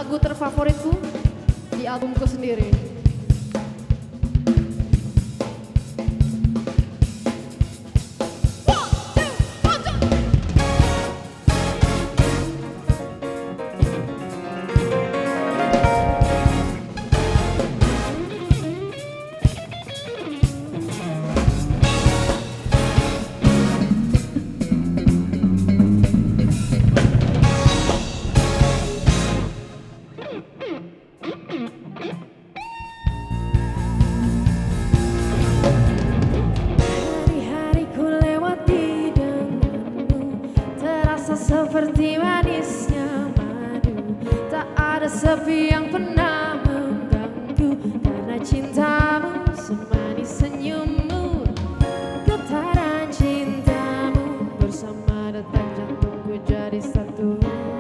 lagu terfavoritku di albumku sendiri. Seperti manisnya madu, tak ada sepi yang pernah mengganggu. Karena cintamu semanis senyummu, getaran cintamu bersama detak jantungku jadi satu.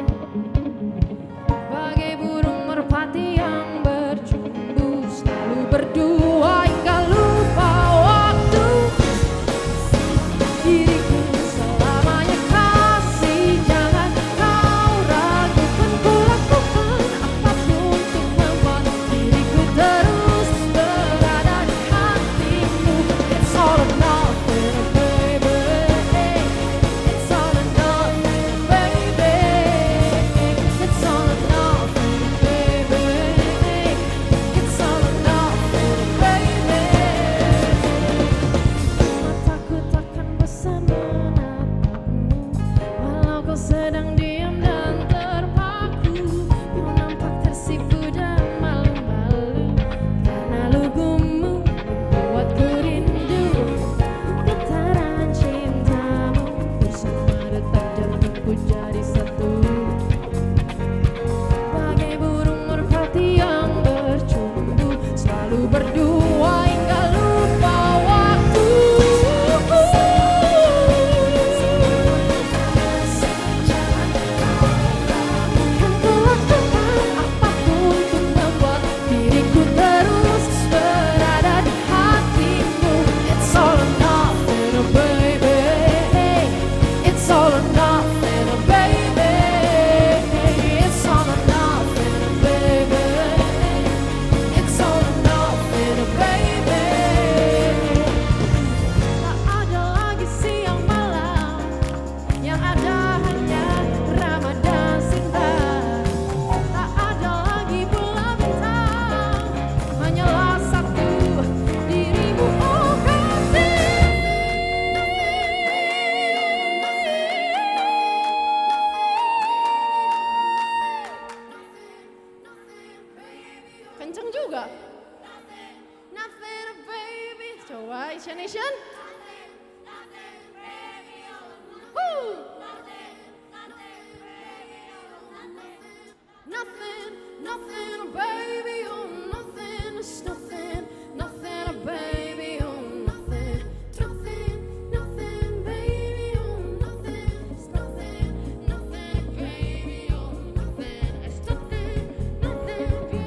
Bagai burung merpati yang bercumbu, selalu berdua hingga lupa waktu. Diriku selamanya kasih, jangan kau ragukan, ku lakukan apapun untuk membuat diriku terus berada di hatimu. It's all or nothing, baby. It's all or nothing, baby. It's all or nothing, baby. It's all or nothing, baby. Mataku takkan bosan menatapmu, walau kau sedang diam dan terpaku. Kau nampak tersipu dan malu-malu, karena lugumu membuatku rindu. Getaran cintamu bersama detak jantungku jadi satu. Bagai burung merpati yang bercumbu, selalu berdua hingga lupa waktu. Kan ku lakukan apapun untuk membuat diriku terus berada di hatimu. It's all or nothing, baby. It's all or nothing, baby. It's all or nothing, baby. It's all or nothing, baby. Tak ada lagi siang malam, yang ada hanya Ramadan Sinta. Tak ada lagi bulan bintang, hanyalah satu dirimu, oh kasih. Kenceng juga. Nothing, baby. Coba Asian Nation. Woo. Nothing, nothing, baby, oh nothing, it's nothing, nothing, baby, oh nothing, nothing, nothing, baby, oh nothing, it's nothing, nothing, baby, oh nothing, it's nothing, nothing, baby.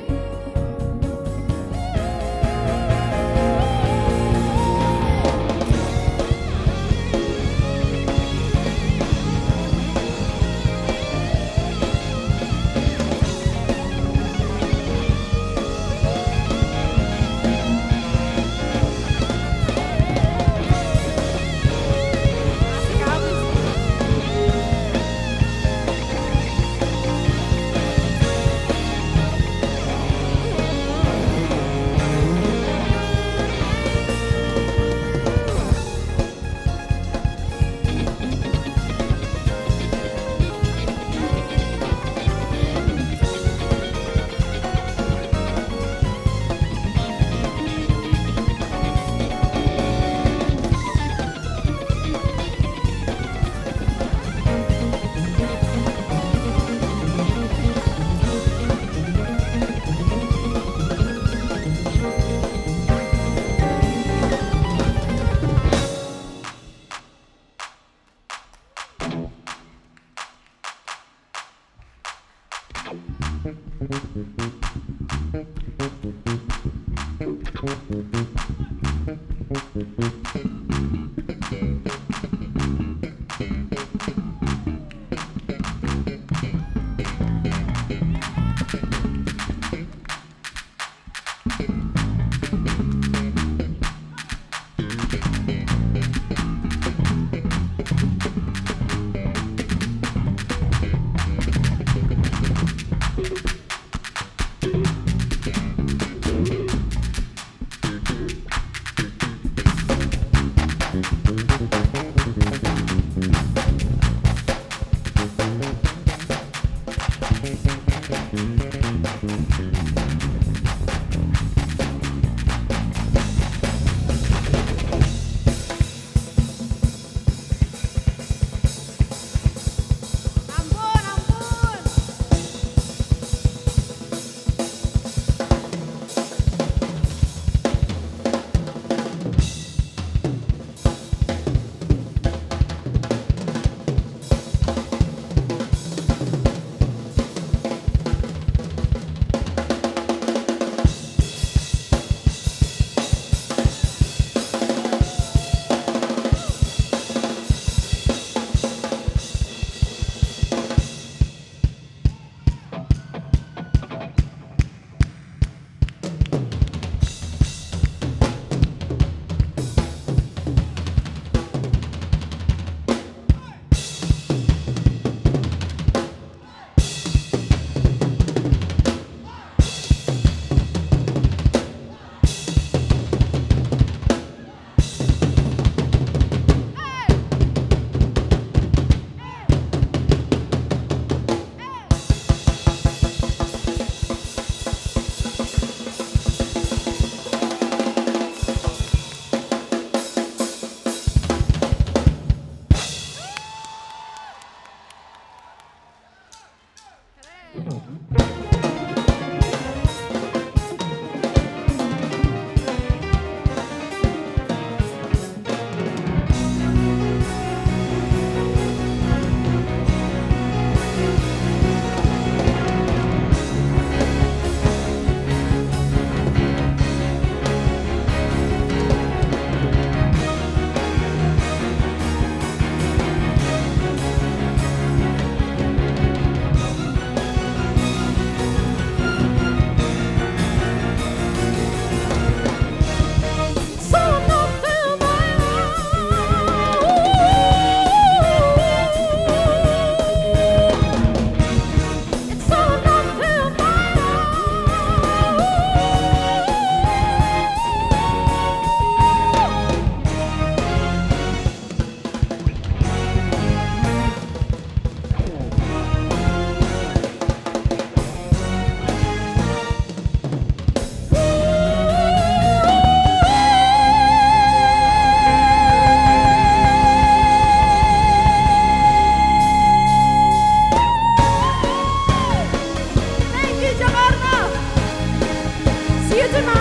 Thank you, Jakarta. See you tonight.